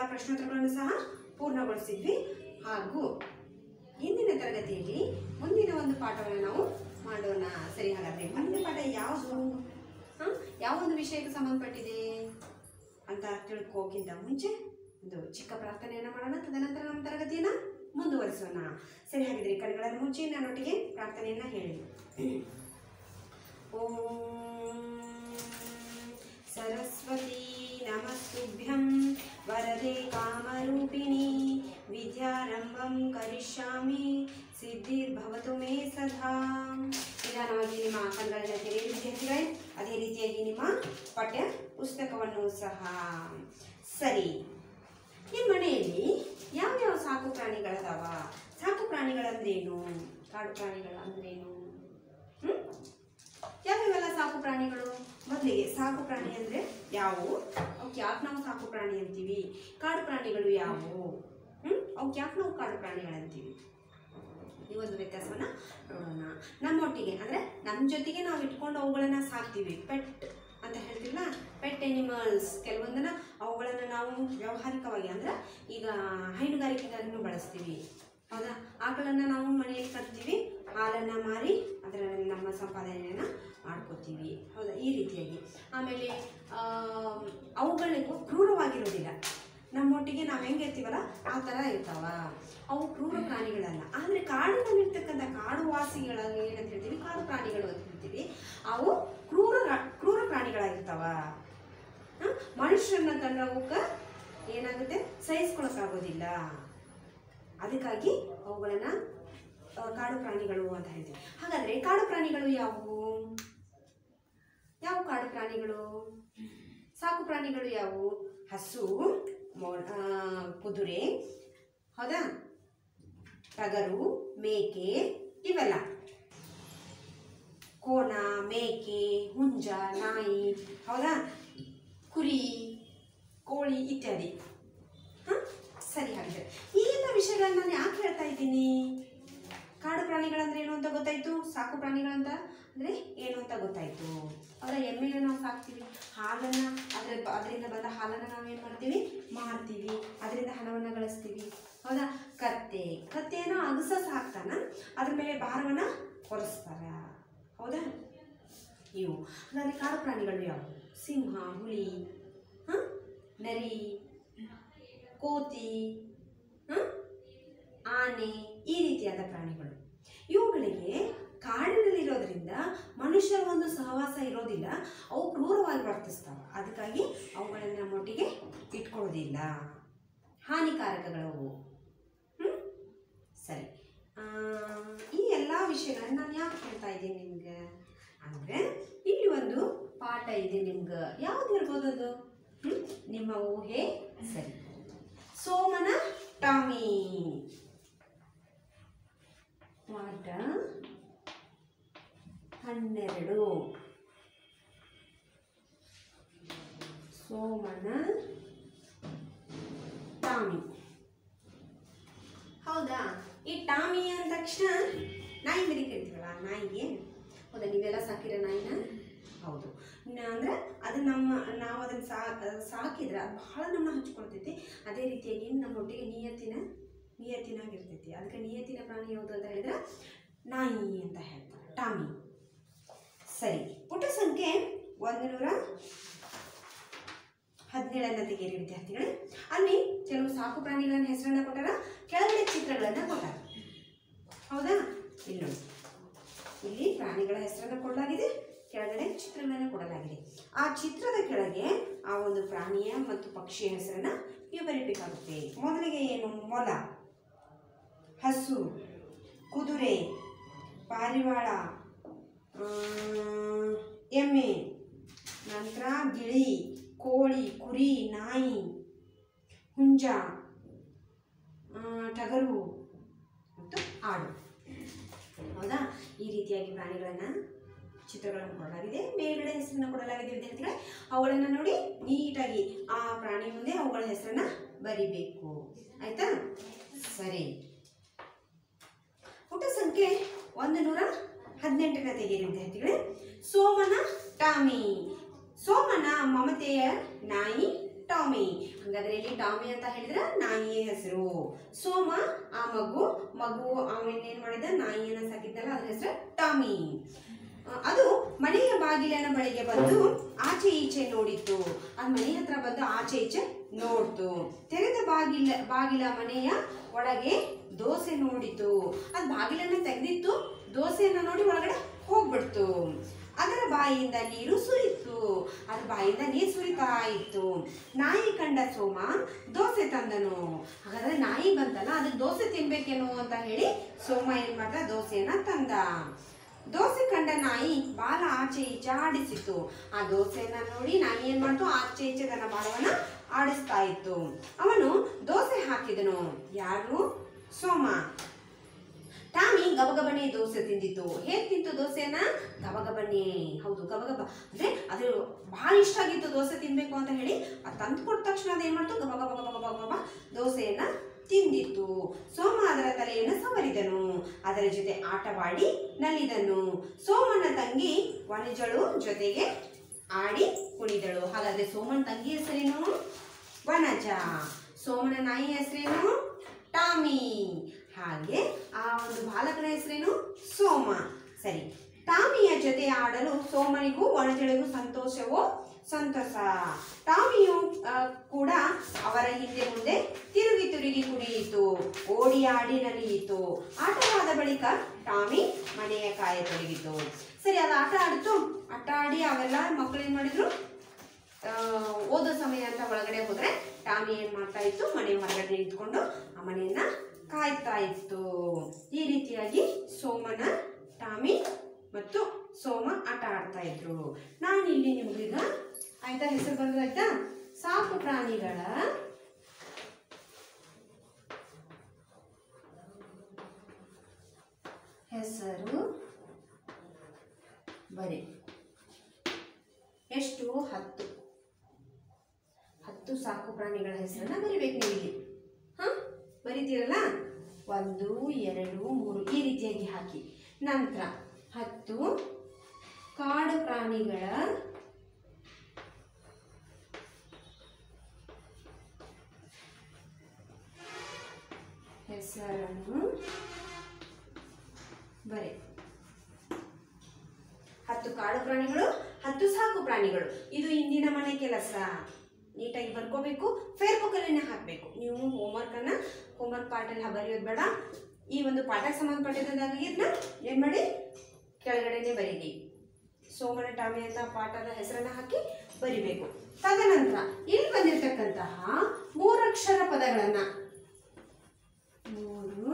ಪ್ರಶ್ನೋತ್ತರಗಳನ್ನು ಸಹ ಪೂರ್ಣಗೊಳಿಸಿದ್ವಿ. ಹಾಗೂ ಇಂದಿನ ತರಗತಿಯಲ್ಲಿ ಮುಂದಿನ ಒಂದು ಪಾಠವನ್ನು ನಾವು ಮಾಡೋಣ. ಸರಿ, ಹಾಗಾದರೆ ಮುಂದಿನ ಪಾಠ ಯಾವುದು, ಯಾವ ಒಂದು ವಿಷಯಕ್ಕೆ ಸಂಬಂಧಪಟ್ಟಿದೆ ಅಂತ ತಿಳ್ಕೋಕ್ಕಿಂತ ಮುಂಚೆ ಒಂದು ಚಿಕ್ಕ ಪ್ರಾರ್ಥನೆಯನ್ನು ಮಾಡೋಣ. ತದನಂತರ ನಮ್ಮ ತರಗತಿಯನ್ನು ಮುಂದುವರಿಸೋಣ. ಸರಿ, ಹಾಗಿದ್ರೆ ಕಣ್ಗಳನ್ನು ಮುಚ್ಚಿ ನನ್ನೊಟ್ಟಿಗೆ ಪ್ರಾರ್ಥನೆಯನ್ನು ಹೇಳಿ. ಓಂ ಸರಸ್ವತಿ ನಮಸ್ತುಭ್ಯಂ ವರದೆ ಕಾಮರೂಪಿಣಿ ವಿದ್ಯಾರಂಭಂ ಕರಿಷ್ಯಾಮಿ ಸಿದ್ಧಿರ್ಭವತು ಮೇ ಸದಾ. ನಿಧಾನವಾಗಿ ನಿಮ್ಮ ಕಣ್ಗಳನ್ನು ತೆರೆಯಿರಿ ವಿದ್ಯಾರ್ಥಿಗಳೇ. ಅದೇ ರೀತಿಯಾಗಿ ನಿಮ್ಮ ಪಠ್ಯ ಪುಸ್ತಕವನ್ನು ಸಹ. ಸರಿ, ನಿಮ್ಮ ಮನೆಯಲ್ಲಿ ಯಾವ್ಯಾವ ಸಾಕು ಪ್ರಾಣಿಗಳದಾವ? ಸಾಕು ಪ್ರಾಣಿಗಳಂದ್ರೇನು? ಕಾಡು ಪ್ರಾಣಿಗಳು ಅಂದ್ರೇನು? ಯಾವ್ಯಾವೆಲ್ಲ ಸಾಕು ಪ್ರಾಣಿಗಳು? ಮೊದಲಿಗೆ ಸಾಕು ಪ್ರಾಣಿ ಅಂದರೆ ಯಾವುವು? ಅವಕ್ಕೆ ಯಾಕೆ ನಾವು ಸಾಕು ಪ್ರಾಣಿ ಅಂತೀವಿ? ಕಾಡು ಪ್ರಾಣಿಗಳು ಯಾವುವು? ಅವಕ್ಕೆ ಯಾಕೆ ನಾವು ಕಾಡು ಪ್ರಾಣಿಗಳಂತೀವಿ? ಈ ಒಂದು ವ್ಯತ್ಯಾಸವನ್ನು ನೋಡೋಣ. ನಮ್ಮೊಟ್ಟಿಗೆ ಅಂದರೆ ನಮ್ಮ ಜೊತೆಗೆ ನಾವು ಇಟ್ಕೊಂಡು ಅವುಗಳನ್ನು ಸಾಕ್ತೀವಿ. ಪೆಟ್ ಅಂತ ಹೇಳ್ತೀವಲ್ಲ, ಪೆಟ್ ಎನಿಮಲ್ಸ್. ಕೆಲವೊಂದನ್ನು ಅವುಗಳನ್ನು ನಾವು ವ್ಯಾವಹಾರಿಕವಾಗಿ ಅಂದರೆ ಈಗ ಹೈನುಗಾರಿಕೆಗಳನ್ನು ಬಳಸ್ತೀವಿ. ಹೌದಾ? ಆಕಳನ್ನು ನಾವು ಮನೆಯಲ್ಲಿ ಕಟ್ತೀವಿ, ಹಾಲನ್ನು ಮಾರಿ ಅದರ ನಮ್ಮ ಸಂಪಾದನೆಯನ್ನು ಮಾಡ್ಕೋತೀವಿ. ಹೌದಾ? ಈ ರೀತಿಯಾಗಿ. ಆಮೇಲೆ ಅವುಗಳಿಗೂ ಕ್ರೂರವಾಗಿರೋದಿಲ್ಲ. ನಮ್ಮೊಟ್ಟಿಗೆ ನಾವು ಹೆಂಗಿರ್ತೀವಲ್ಲ ಆ ಥರ ಇರ್ತಾವ. ಅವು ಕ್ರೂರ ಪ್ರಾಣಿಗಳಲ್ಲ. ಆದರೆ ಕಾಡಿನಲ್ಲಿರ್ತಕ್ಕಂಥ ಕಾಡು ವಾಸಿಗಳಾಗಿ ಏನಂತ ಹೇಳ್ತೀವಿ? ಕಾಡು ಪ್ರಾಣಿಗಳು ಅಂತ ಹೇಳ್ತೀವಿ. ಅವು ಕ್ರೂರ ಪ್ರಾಣಿಗಳಾಗಿರ್ತಾವ. ಮನುಷ್ಯರನ್ನ ಕಂಡ್ರವಕ್ಕೆ ಏನಾಗುತ್ತೆ? ಸಹಿಸ್ಕೊಳಕ್ಕಾಗೋದಿಲ್ಲ. ಅದಕ್ಕಾಗಿ ಅವುಗಳನ್ನು ಕಾಡು ಪ್ರಾಣಿಗಳು ಅಂತ ಹೇಳ್ತೀವಿ. ಹಾಗಾದರೆ ಕಾಡು ಪ್ರಾಣಿಗಳು ಯಾವುವು? ಯಾವ ಕಾಡು ಪ್ರಾಣಿಗಳು? ಸಾಕು ಪ್ರಾಣಿಗಳು ಯಾವುವು? ಹಸು, ಕುದುರೆ, ಹೌದಾ, ಟಗರು, ಮೇಕೆ, ಇವೆಲ್ಲ. ಕೋಣ, ಮೇಕೆ, ಹುಂಜ, ನಾಯಿ, ಹೌದಾ, ಕುರಿ, ಕೋಳಿ ಇತ್ಯಾದಿ. ಸರಿ, ಹಾಗಿದ್ರೆ ಈ ಎಲ್ಲ ವಿಷಯಗಳನ್ನ ನಾನು ಯಾಕೆ ಹೇಳ್ತಾ ಇದ್ದೀನಿ? ಕಾಡು ಪ್ರಾಣಿಗಳಂದ್ರೆ ಏನು ಅಂತ ಗೊತ್ತಾಯಿತು, ಸಾಕು ಪ್ರಾಣಿಗಳಂತ ಅಂದರೆ ಏನು ಅಂತ ಗೊತ್ತಾಯಿತು. ಅವರ ಎಮ್ಮೆಯನ್ನು ನಾವು ಸಾಕ್ತೀವಿ, ಹಾಲನ್ನು ಅದರಿಂದ ಬಂದ ಹಾಲನ್ನು ನಾವೇನು ಮಾಡ್ತೀವಿ? ಮಾರ್ತೀವಿ, ಅದರಿಂದ ಹಣವನ್ನು ಗಳಿಸ್ತೀವಿ. ಹೌದಾ? ಕತ್ತೆಯನ್ನು ಅಗಸ ಸಾಕ್ತಾನ, ಅದ್ರ ಮೇಲೆ ಭಾರವನ್ನು ಹೊರಿಸ್ತಾರ. ಹೌದಾ? ಇವು ಹಾಗಾದರೆ ಕಾಡು ಪ್ರಾಣಿಗಳು ಯಾವುವು? ಸಿಂಹ, ಹುಲಿ, ನರಿ, ಕೋತಿ, ಆನೆ, ಈ ರೀತಿಯಾದ ಪ್ರಾಣಿಗಳು. ಇವುಗಳಿಗೆ ಕಾಡಿನಲ್ಲಿರೋದ್ರಿಂದ ಮನುಷ್ಯರ ಒಂದು ಸಹವಾಸ ಇರೋದಿಲ್ಲ. ಅವು ಕ್ರೂರವಾಗಿ ವರ್ತಿಸ್ತಾವೆ. ಅದಕ್ಕಾಗಿ ಅವುಗಳನ್ನು ನಮ್ಮೊಟ್ಟಿಗೆ ಇಟ್ಕೊಳ್ಳೋದಿಲ್ಲ. ಹಾನಿಕಾರಕಗಳವು. ಸರಿ, ಈ ಎಲ್ಲ ವಿಷಯಗಳನ್ನ ನಾನು ಯಾಕೆ ಹೇಳ್ತಾ ಇದ್ದೀನಿ ನಿಮ್ಗೆ ಅಂದರೆ, ಇಲ್ಲಿ ಒಂದು ಪಾಠ ಇದೆ ನಿಮ್ಗೆ. ಯಾವ್ದು ಇರ್ಬೋದು ಅದು? ನಿಮ್ಮ ಊಹೆ ಸರಿ. ಸೋಮನ ಟಾಮಿ. ಪಾಠ 12. ಸೋಮನ ಟಾಮಿ. ಹೌದಾ? ಈ ಟಾಮಿ ಅಂದ ತಕ್ಷಣ ನಾಯಿ ಮರಿ ಕರಿತೀವಲ್ಲ, ನಾಯಿಗೆ. ಹೌದಾ? ನೀವೆಲ್ಲ ಸಾಕಿರ ನಾಯಿನ? ಹೌದು. ಅಂದರೆ ಅದು ನಾವು ಅದನ್ನು ಸಾಕಿದ್ರೆ ಅದು ಬಹಳ ನಮ್ಮನ್ನ ಹಚ್ಕೊಳ್ತೈತಿ. ಅದೇ ರೀತಿಯಾಗಿ ನಮ್ಮೊಟ್ಟಿಗೆ ನಿಯತ್ತಿನಾಗಿರ್ತೈತಿ. ಅದಕ್ಕೆ ನಿಯತ್ತಿನ ಪ್ರಾಣಿ ಯಾವುದು ಅಂತ ಹೇಳಿದ್ರೆ ನಾಯಿ ಅಂತ ಹೇಳ್ತಾರೆ, ಟಾಮಿ. ಸರಿ, ಪುಟ ಸಂಖ್ಯೆ 117 ತೆಗೆಯಿರಿ ವಿದ್ಯಾರ್ಥಿಗಳೇ. ಅಲ್ಲಿ ಕೆಲವು ಸಾಕು ಪ್ರಾಣಿಗಳ ಹೆಸರನ್ನು ಕೊಟ್ಟಾರ, ಕೆಳಗಡೆ ಚಿತ್ರಗಳನ್ನು ಕೊಟ್ಟಾರ. ಹೌದಾ? ಇಲ್ಲಿ ಪ್ರಾಣಿಗಳ ಹೆಸರನ್ನು ಕೊಡಲಾಗಿದೆ, ಕೆಳಗಡೆ ಚಿತ್ರಗಳನ್ನು ಕೊಡಲಾಗಿದೆ. ಆ ಚಿತ್ರದ ಕೆಳಗೆ ಆ ಒಂದು ಪ್ರಾಣಿಯ ಮತ್ತು ಪಕ್ಷಿಯ ಹೆಸರನ್ನು ನೀವು ಬರೀಬೇಕಾಗುತ್ತೆ. ಮೊದಲಿಗೆ ಏನು? ಮೊಲ, ಹಸು, ಕುದುರೆ, ಪಾರಿವಾಳ, ಎಮ್ಮೆ, ನಂತರ ಗಿಳಿ, ಕೋಳಿ, ಕುರಿ, ನಾಯಿ, ಹುಂಜ, ಟಗರು ಮತ್ತು ಆಡು. ಹೌದಾ? ಈ ರೀತಿಯಾಗಿ ಪ್ರಾಣಿಗಳನ್ನು ಚಿತ್ರಗಳನ್ನು ಕೊಡಲಾಗಿದೆ, ಮೇಲ್ಗಡೆ ಹೆಸರನ್ನು ಕೊಡಲಾಗಿದೆ ವಿದ್ಯಾರ್ಥಿಗಳೇ. ಅವುಗಳನ್ನು ನೋಡಿ ನೀಟಾಗಿ ಆ ಪ್ರಾಣಿ ಮುಂದೆ ಅವುಗಳ ಹೆಸರನ್ನು ಬರಿಬೇಕು. ಆಯ್ತಾ? ಸರಿ, ಪುಟ ಸಂಖ್ಯೆ 118 ತೆಗೆಯಿರಿ ವಿದ್ಯಾರ್ಥಿಗಳೇ. ಸೋಮನ ಟಾಮಿ. ಸೋಮನ ಮಮತೆಯ ನಾಯಿ ಟಾಮಿ. ಟಾಮಿ. ಹಾಗಾದ್ರೆ ಇಲ್ಲಿ ಟಾಮಿ ಅಂತ ಹೇಳಿದ್ರೆ ನಾಯಿಯ ಹೆಸರು. ಸೋಮ ಆ ಮಗು ಅವನೇನ್ ಮಾಡಿದ, ನಾಯಿಯನ್ನ ಸಾಕಿದ್ದಲ್ಲ, ಅದ್ರ ಹೆಸರು ಟಾಮಿ. ಅದು ಮನೆಯ ಬಾಗಿಲಿನ ಬಳಿಗೆ ಬಂದು ಆಚೆ ಈಚೆ ನೋಡಿತ್ತು. ಅದು ಮನೆ ಹತ್ರ ಬಂದು ಆಚೆ ಈಚೆ ನೋಡ್ತು. ತೆರೆದ ಬಾಗಿಲ ಮನೆಯ ಒಳಗೆ ದೋಸೆ ನೋಡಿತು. ಅದು ಬಾಗಿಲನ್ನ ತೆಗೆದಿತ್ತು, ದೋಸೆಯನ್ನ ನೋಡಿ ಒಳಗಡೆ ಹೋಗ್ಬಿಡ್ತು. ಅದರ ಬಾಯಿಯಿಂದ ನೀರು ಸುರಿತು. ಅದ್ರ ಬಾಯಿಂದ ನೀರು ಸುರಿತಾ ಇತ್ತು. ನಾಯಿ ಕಂಡ ಸೋಮ ದೋಸೆ ತಂದನು. ಹಾಗಾದ್ರೆ ನಾಯಿ ಬಂತಲ್ಲ, ಅದಕ್ಕೆ ದೋಸೆ ತಿನ್ಬೇಕೇನೋ ಅಂತ ಹೇಳಿ ಸೋಮ ಏನ್ ಮಾಡ್ದ, ದೋಸೆಯನ್ನ ತಂದ. ದೋಸೆ ಕಂಡ ನಾಯಿ ಬಾಲ ಆಚೆ ಈಚೆ ಆಡಿಸಿತು. ಆ ದೋಸೆಯನ್ನ ನೋಡಿ ನಾಯಿ ಏನ್ ಮಾಡ್ತು, ಆಚೆ ಈಚೆ ತನ್ನ ಬಾಲವನ್ನ ಆಡಿಸ್ತಾ ಇತ್ತು. ಅವನು ದೋಸೆ ಹಾಕಿದನು. ಯಾರು? ಸೋಮ. ಟಾಮಿ ಗಬಗಬನೆ ದೋಸೆ ತಿಂದಿತ್ತು. ಹೇಗ್ ತಿಂತು ದೋಸೆಯನ್ನ? ಗಬಗಬನೆ. ಹೌದು, ಗಬಗಬ ಅಂದ್ರೆ ಅದು ಬಹಳ ಇಷ್ಟ ಆಗಿತ್ತು ದೋಸೆ ತಿನ್ಬೇಕು ಅಂತ ಹೇಳಿ. ಅದು ತಂದು ಕೊಟ್ಟ ತಕ್ಷಣ ಅದೇನ್ ಮಾಡ್ತು, ಗಬಗಬ ಗಬಗಬ ದೋಸೆಯನ್ನ ತಿಂದಿತ್ತು. ಸೋಮ ಅದರ ತಲೆಯನ್ನು ಸವರಿದನು. ಅದರ ಜೊತೆ ಆಟವಾಡಿ ನಲಿದನು. ಸೋಮನ ತಂಗಿ ವನಜಳು ಜೊತೆಗೆ ಆಡಿ ಕುಣಿದಳು. ಹಾಗಾದ್ರೆ ಸೋಮನ ತಂಗಿ ಹೆಸರೇನು? ವನಜ. ಸೋಮನ ನಾಯಿ ಹೆಸರೇನು? ಟಾಮಿ. ಹಾಗೆ ಆ ಒಂದು ಬಾಲಕನ ಹೆಸರೇನು? ಸೋಮ. ಸರಿ, ಟಾಮಿಯ ಜೊತೆ ಆಡಲು ಸೋಮನಿಗೂ ವನಜಳಿಗೂ ಸಂತೋಷ. ಟಾಮಿಯು ಕೂಡ ಅವರ ಹಿಂದೆ ಮುಂದೆ ತಿರುಗಿ ಕುಣಿಯಿತು. ಓಡಿ ಆಡಿ ನಲಿಯಿತು. ಆಟವಾದ ಬಳಿಕ ಟಾಮಿ ಮನೆಯ ಕಾಯತೊಡಗಿತು. ಸರಿ, ಅದು ಆಟ ಆಡಿ ಅವೆಲ್ಲ ಮಕ್ಕಳು ಏನ್ ಮಾಡಿದ್ರು, ಓದೋ ಸಮಯ ಅಂತ ಒಳಗಡೆ ಹೋದ್ರೆ ಟಾಮಿ ಏನ್ ಮಾಡ್ತಾ ಇತ್ತು, ಮನೆ ಹೊರಗಡೆ ನಿಂತ್ಕೊಂಡು ಆ ಮನೆಯನ್ನ ಕಾಯ್ತಾ ಇತ್ತು. ಈ ರೀತಿಯಾಗಿ ಟಾಮಿ ಮತ್ತು ಸೋಮ ಆಟ ಆಡ್ತಾ ಇದ್ರು. ನಾನು ಇಲ್ಲಿ ನಿಮ್ಗೀಗ ಆಯ್ತಾ ಹೆಸರು ಬಂದಾಯ್ತಾ, ಸಾಕು ಪ್ರಾಣಿಗಳ ಹೆಸರು ಬರಿ. ಎಷ್ಟು? 10 ಸಾಕು ಪ್ರಾಣಿಗಳ ಹೆಸರನ್ನ ಬರಿಬೇಕು ನೀವು ಇಲ್ಲಿ. ಬರಿತೀರಲ್ಲ, 1 2 3 ಈ ರೀತಿಯಾಗಿ ಹಾಕಿ. ನಂತರ 10 ಕಾಡು ಪ್ರಾಣಿಗಳ ಹೆಸರನ್ನು ಬರೆ. 10 ಕಾಡು ಪ್ರಾಣಿಗಳು, 10 ಸಾಕು ಪ್ರಾಣಿಗಳು. ಇದು ಇಂದಿನ ಮನೆ ಕೆಲಸ. ನೀಟಾಗಿ ಬರ್ಕೋಬೇಕು. ಫೇಸ್ಬುಕ್ ಅಲ್ಲೇ ಹಾಕಬೇಕು. ನೀವು ಹೋಮ್ವರ್ಕ್ ಪಾರ್ಟಲ್ಲಿ ಬರೆಯೋದು ಬೇಡ. ಈ ಒಂದು ಪಾಠಕ್ಕೆ ಸಂಬಂಧಪಟ್ಟಿದ್ದಾಗಿ ಇದನ್ನ ಏನ್ ಮಾಡಿ, ಕೆಳಗಡೆನೆ ಬರೀರಿ. ಸೋಮನ ಟಾಮಿ ಅಂತ ಪಾಠದ ಹೆಸರನ್ನ ಹಾಕಿ ಬರಿಬೇಕು. ತದನಂತರ ಇಲ್ಲಿ ಬಂದಿರತಕ್ಕಂತಹ 3 ಅಕ್ಷರ ಪದಗಳನ್ನ 3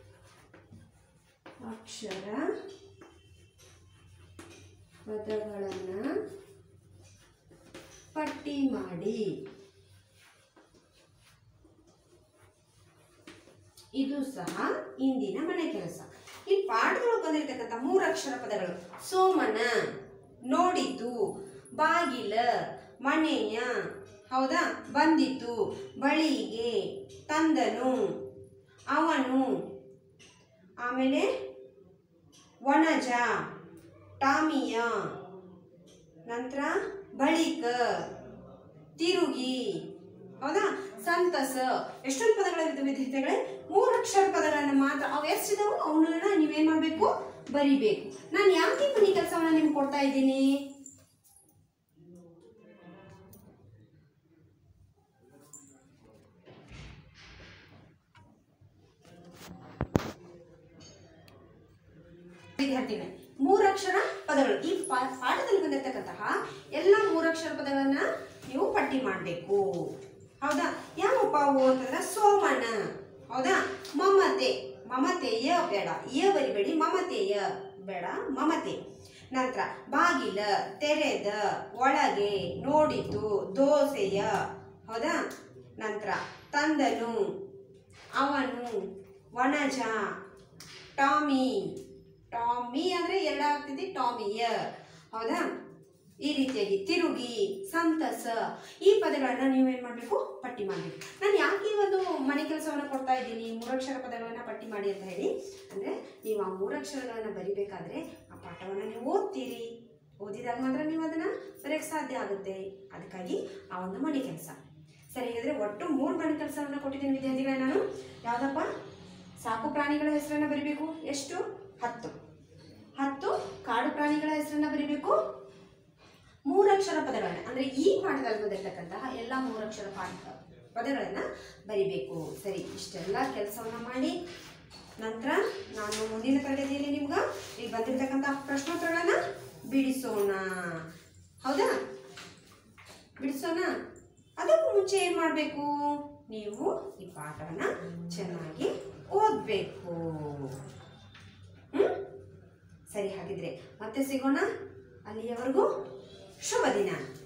ಅಕ್ಷರ ಪದಗಳನ್ನ ಪಟ್ಟಿ ಮಾಡಿ. ಇದು ಸಹ ಇಂದಿನ ಮನೆ ಕೆಲಸ. ಈ ಪಾಠದೊಳಗೆ ಬಂದಿರತಕ್ಕಂಥ 3 ಅಕ್ಷರ ಪದಗಳು: ಸೋಮನ, ನೋಡಿತು, ಬಾಗಿಲ, ಮನೆಯ, ಹೌದಾ, ಬಂದಿತು, ಬಳಿಗೆ, ತಂದನು, ಅವನು, ಆಮೇಲೆ ವನಜ, ಟಾಮಿಯ, ನಂತರ ಬಳಿಕ, ತಿರುಗಿ, ಹೌದಾ, ಸಂತಸ. ಎಷ್ಟೊಂದು ಪದಗಳಿರ್ತವೆ ವಿದ್ಯಾರ್ಥಿಗಳೇ. 3 ಅಕ್ಷರ ಪದಗಳನ್ನು ಮಾತ್ರ, ಅವು ಎಷ್ಟಿದಾವು ಅವನ್ನ ನೀವೇನ್ ಮಾಡ್ಬೇಕು, ಬರಿಬೇಕು. ನಾನು ಯಾಕೆ ಮನೆ ಕೆಲಸವನ್ನ ನಿಮ್ಗೆ ಕೊಡ್ತಾ ಇದ್ದೀನಿ? ವಿದ್ಯಾರ್ಥಿಗಳೇ, 3 ಅಕ್ಷರ ಪದಗಳು. ಈ ಪಾಠದಲ್ಲಿ ಬಂದಿರತಕ್ಕಂತಹ ಎಲ್ಲ 3 ಅಕ್ಷರ ಪದಗಳನ್ನ ನೀವು ಪಟ್ಟಿ ಮಾಡಬೇಕು. ಹೌದಾ? ಯಾವಪ್ಪ ಅವು ಅಂತಂದ್ರೆ ಸೋಮನ, ಹೌದಾ, ಮಮತೆ, ಮಮತೆಯ ಬೇಡ, ಬರಿಬೇಡಿ, ಮಮತೆಯ ಬೇಡ, ಮಮತೆ. ನಂತರ ಬಾಗಿಲ, ತೆರೆದ, ಒಳಗೆ, ನೋಡಿತು, ದೋಸೆಯ, ಹೌದಾ. ನಂತರ ತಂದನು, ಅವನು, ವನಜ, ಟಾಮಿ, ಟಾಮಿ ಅಂದ್ರೆ ಎಲ್ಲ ಆಗ್ತಿದೆ, ಟಾಮಿಯ, ಹೌದಾ. ಈ ರೀತಿಯಾಗಿ ತಿರುಗಿ, ಸಂತಸ. ಈ ಪದಗಳನ್ನ ನೀವೇನ್ ಮಾಡ್ಬೇಕು, ಪಟ್ಟಿ ಮಾಡ್ಬೇಕು. ನಾನು ಯಾಕೆ ಈ ಒಂದು ಮನೆ ಕೆಲಸವನ್ನ ಕೊಡ್ತಾ ಇದ್ದೀನಿ, 3 ಅಕ್ಷರ ಪದಗಳನ್ನ ಪಟ್ಟಿ ಮಾಡಿ ಅಂತ ಹೇಳಿ ಅಂದ್ರೆ, ನೀವು ಆ 3 ಅಕ್ಷರಗಳನ್ನ ಬರಿಬೇಕಾದ್ರೆ ಆ ಪಾಠವನ್ನ ನೀವು ಓದ್ತೀರಿ. ಓದಿದಾಗ ಮಾತ್ರ ನೀವು ಅದನ್ನ ಬರೆಯಕ್ಕೆ ಸಾಧ್ಯ ಆಗುತ್ತೆ. ಅದಕ್ಕಾಗಿ ಆ ಒಂದು ಮನೆ ಕೆಲಸ. ಸರಿ, ಹಾಗಿದ್ರೆ ಒಟ್ಟು 3 ಬಣ್ಣ ಕೆಲಸವನ್ನು ಕೊಟ್ಟಿದ್ದೀನಿ ವಿದ್ಯಾರ್ಥಿಗಳೇ ನಾನು. ಯಾವುದಪ್ಪ? ಸಾಕು ಪ್ರಾಣಿಗಳ ಹೆಸರನ್ನು ಬರಿಬೇಕು. ಎಷ್ಟು? 10 ಕಾಡು ಪ್ರಾಣಿಗಳ ಹೆಸರನ್ನು ಬರಿಬೇಕು. 3 ಅಕ್ಷರ ಪದಗಳನ್ನ, ಅಂದರೆ ಈ ಪಾಠದಲ್ಲಿ ಬಂದಿರತಕ್ಕಂತಹ ಎಲ್ಲ 3 ಅಕ್ಷರ ಪದಗಳನ್ನು ಬರಿಬೇಕು. ಸರಿ, ಇಷ್ಟೆಲ್ಲ ಕೆಲಸವನ್ನು ಮಾಡಿ ನಂತರ ನಾನು ಮುಂದಿನ ತರಗತಿಯಲ್ಲಿ ನಿಮ್ಗೆ ಇಲ್ಲಿ ಬಂದಿರತಕ್ಕಂತಹ ಪ್ರಶ್ನೋತ್ತರಗಳನ್ನು ಬಿಡಿಸೋಣ. ಹೌದಾ? ಬಿಡಿಸೋಣ. ಅದಕ್ಕೂ ಮುಂಚೆ ಏನು ಮಾಡಬೇಕು? ನೀವು ಈ ಪಾಠವನ್ನು ಚೆನ್ನಾಗಿ ಓದಬೇಕು. ಸರಿ, ಹಾಗಿದ್ರೆ ಮತ್ತೆ ಸಿಗೋಣ. ಅಲ್ಲಿಯವರೆಗೂ ಶುಭ ದಿನ.